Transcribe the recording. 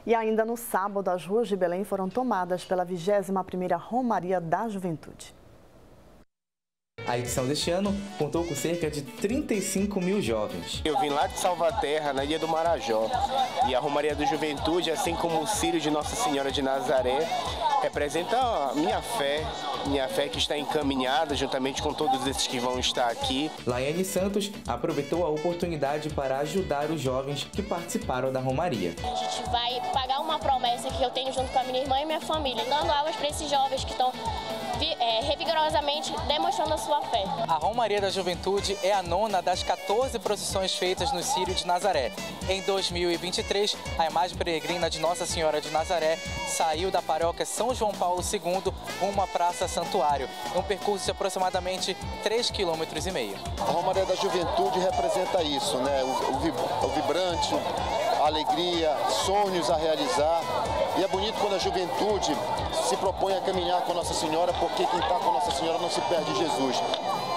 E ainda no sábado, as ruas de Belém foram tomadas pela 21ª Romaria da Juventude. A edição deste ano contou com cerca de 35 mil jovens. Eu vim lá de Salvaterra, na Ilha do Marajó, e a Romaria da Juventude, assim como o Círio de Nossa Senhora de Nazaré, representa a minha fé que está encaminhada juntamente com todos esses que vão estar aqui. Laiane Santos aproveitou a oportunidade para ajudar os jovens que participaram da Romaria. A gente vai pagar uma promessa que eu tenho junto com a minha irmã e minha família, dando aulas para esses jovens que estão revigorosamente demonstrando a sua fé. A Romaria da Juventude é a 9ª das 14 procissões feitas no Círio de Nazaré. Em 2023, a imagem peregrina de Nossa Senhora de Nazaré saiu da paróquia São João Paulo II rumo à Praça Santuário, um percurso de aproximadamente 3,5 km. A Romaria da Juventude representa isso, né? O vibrante, a alegria, sonhos a realizar. E é bonito quando a juventude se propõe a caminhar com Nossa Senhora, porque quem está com Nossa Senhora não se perde Jesus.